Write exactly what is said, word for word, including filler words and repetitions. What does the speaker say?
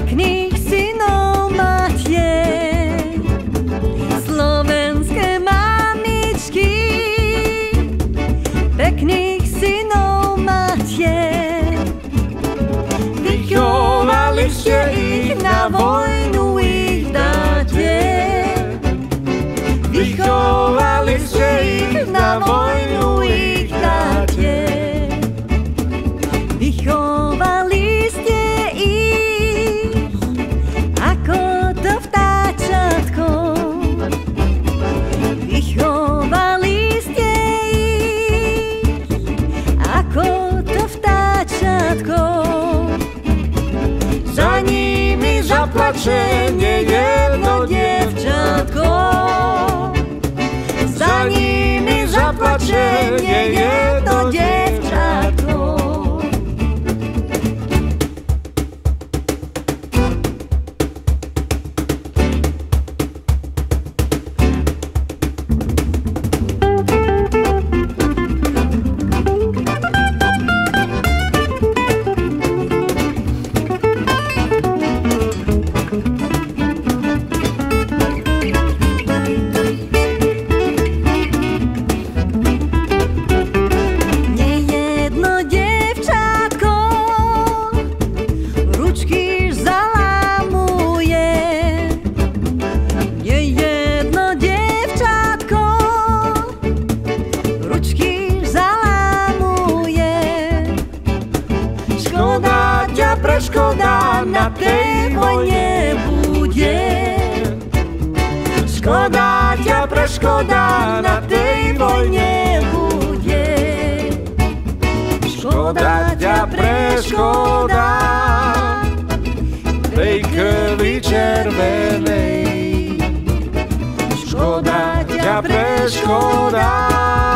pekných synov máte, slovenské mamičky, pekných synov máte. Vychovali ste ich, na vojnu ich dáte. Vychovali ste ich, na vojnu ich dáte. Vychovali ste ich, ako to vtáčatko. Vychovali ste ich, ako to vtáčatko. Za nimi zaplače nejedno dievčatko. Za nimi zaplače nejedno dievčatko. Škoda na tej vojne bude. Škoda ťa preškoda na tej vojne bude. Škoda ťa preškoda tej krvi červenej. Škoda ťa preškoda